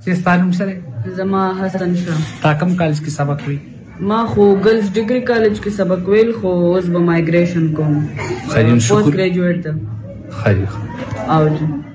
چې ستانم سره زما حسن شاه. تا کوم کالج کې سبق وی؟ ما خو گرلز ډیګري کالج کې سبق ویل، خو اوس به مایګریشن کوم. خیر پوسټ ګریجویټ ته. خیر. او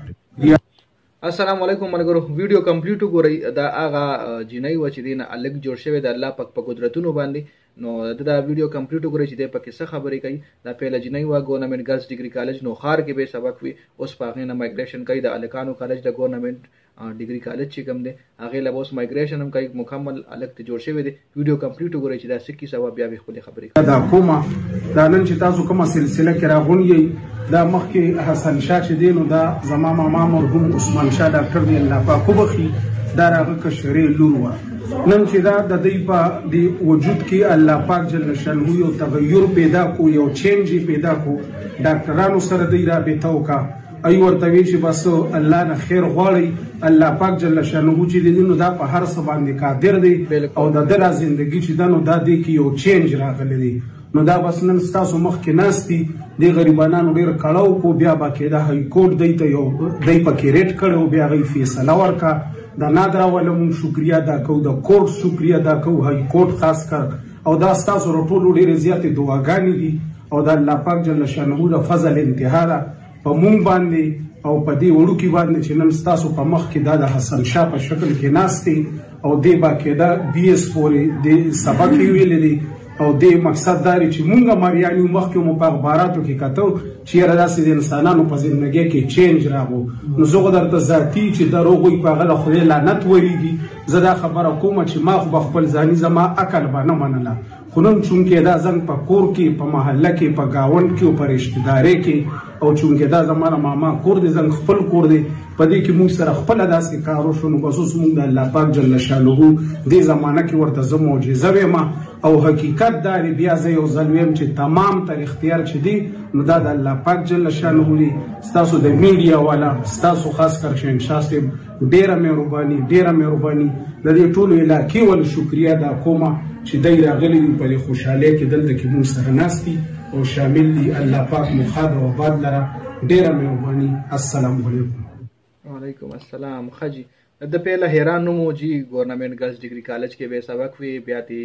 السلام علیکم ملګرو، ویډیو کمپلیټ وګورئ. دا هغه جنۍ و چې دینه الګ جوړ شوی د الله پاک په قدرتونو باندې. نو دا ویډیو کمپلیټ وګورئ چې د پکې څه خبرې کوي. دا پیله جنۍ و ګورنمنت ګرلز ډیګري کالج نوخار کې به سبق وی، اوس په هغه نه مایګریشن کوي. د الکانو کالج د ګورنمنت ډیګري کالج چې کوم دی هغه له اوس مایګریشن هم کوي، مکمل الګ ته جوړ شوی دی. ویډیو کمپلیټ وګورئ چې دا سکی سبب بیا به خپل خبرې دا کومه دا نن چې تاسو کومه سلسله کې راغونی دا مخکې حسن شاه چې دی نو دا زما ماما مرحوم عثمان شاه ډاکټر دی الله پاک وبخي، دا راغه کشرې لور و. نن چې دا د دې په دی وجود کې الله پاک جل شانه یو تغیر پیدا کو، یو چینج پیدا کو. ډاکټرانو سره دی رابطه وکړه، ای ورته وی چې بس الله نه خیر غواړي. الله پاک جل شانه چې دی نو دا په هر څه باندې قادر دی او د دره زندگی چې دا نو دا دی کې یو چینج راغلی دی. نو دا بس نن تاسو مخ کې ناشتي د غریبانو ډیر کړهو کو، بیا باکې دا هاي کورټ دی ته یو دی پکې ریټ کړو، بیا غي فیصله ورکا. دا نادر ولوم شکریا دا کو، د کورټ شکریا دا کو، هاي کورټ خاص کر او دا تاسو ټول ډیر زیاتې دعاګانې دي او دا الله پاک جل شانه د فضل انتها ده په مونږ باندې او په دې وړو کې باندې چې نن تاسو په مخ کې دا د حسن شاه په شکل کې ناشتي او دی باکې دا بي اس پورې د سبق ویل دي. او د مقصد داري چې مونږه مریانو مخکې مو په اخباراتو کې کتو چې راځي د انسانانو په ژوندۍ کې چینج راغو. نو زه درته ذاتی چې دروغوي په غل خدای لعنت وريږي. زه دا خبره کوم چې ما خو خپل ځاني زما عقل باندې منله، خو نن چونکې دا زنګ په کور کې، په محله کې، په گاوند کې او په رشتہداري کې، او چونکې دا زمانه ماما کور دي زنګ خپل کور دي، په دې کې موږ سره خپل داسې کارو شو. نو بسوس موږ د الله پاک جل شانه دې زمانه کې ورته زه معجزه ویم او حقیقت داري. بیا زه یو ځل ویم چې تمام تر اختیار چې دی نو دا د الله پاک جل شانه دی. ستاسو د میډیا والا، ستاسو خاص کر شهنشاه صاحب ډیره مهرباني، ډیره مهرباني. د دې ټولو علاقې ول شکریا دا کومه چې دای راغلي په خوشاله کې دلته کې موږ سره ناشتي او شامل دي. الله پاک مخاد او آباد لره ډیره مهرباني. السلام علیکم. وعلیکم السلام. خجی د پیله حیران نو موجي ګورنمنت ګرلز ډیګري کالج کې به سبق وی، بیا تی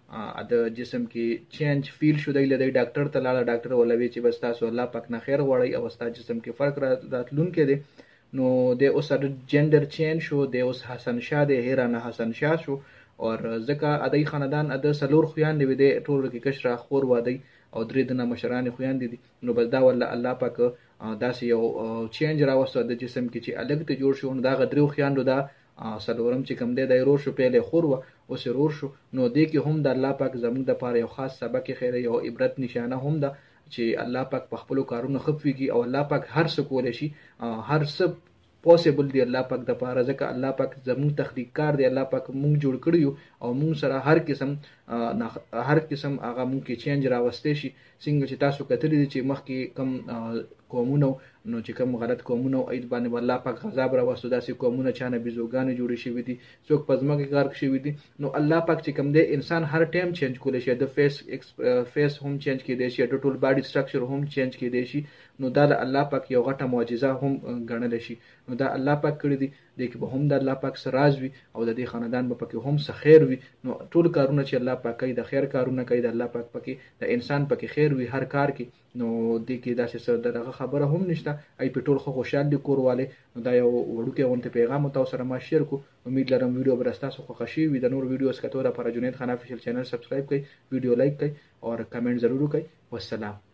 د جسم کې چینج فیل شو دی لدی ډاکټر ته لاله. ډاکټر ولوي چې بس تاسو الله پاک نه خیر غواړي او تاسو جسم کې فرق راتلون کې دی. نو د اوس د جندر چینج شو، د اوس حسن شاه د هیرانه حسن شاه شو. اور ځکه ادای خاندان د سلور خویان دی د ټول کې کشره خور وادي او درې دنه مشران خویان دي. نو بس دا ول الله پاک داسې یو چینج راوستو د جسم کې چې الګ ته جوړ شو. نو دا غدرو خویانو دا سلورم چې کم دی د رور شو پیله خور و اوس رور شو. نو دې کې هم د الله پاک زموږ د پاره یو خاص سبق خیر یو عبرت نشانه هم ده چې الله پاک په خپل کارونو خفويږي او الله پاک هر څه کولای شي، هر څه پوسیبل دی الله پاک د پاره. ځکه الله پاک زموږ تخلیق کار دی، الله پاک مونږ جوړ کړیو او مونږ سره هر قسم هغه مونږ کې چینج راوستي شي. څنګه چې تاسو کتلی دي چې مخکې کم قومونه نو چې کوم غلط قومونه اید باندې الله پاک غضب راوستو، داسې قومونه چانه بيزوګانې جوړې شوې دي، څوک پزماکه کار شوی دي. نو الله پاک چې کوم دی انسان هر ټایم چینج کولی شي، د فیس هم چینج کېدی شي، د ټول باډي سټرکچر هم چینج کېدی شي. نو دا د الله پاک یو غټه معجزه هم ګڼل شي. نو دا الله پاک کړی دی، د کې به هم د الله پاک سره راز وي او د دې خاندان به پکې هم څه خیر وي. نو ټول کارونه چې الله پاک کوي د خیر کارونه کوي، د الله پاک پکې د انسان پکې خیر وي هر کار کې. نو دې کې داسې څه دغه خبره هم نشته. ای په ټول خو خوشاله دي کورواله. نو دا یو وړوکی غونډه پیغام تاسو سره ما شیر کو. امید لرم ویډیو برستا سو خوشي وي. د نور ویډیوز کتو لپاره جنید خان افیشل چینل سبسکرایب کړئ، ویډیو لایک کړئ او کمنټ ضرور کړئ. والسلام.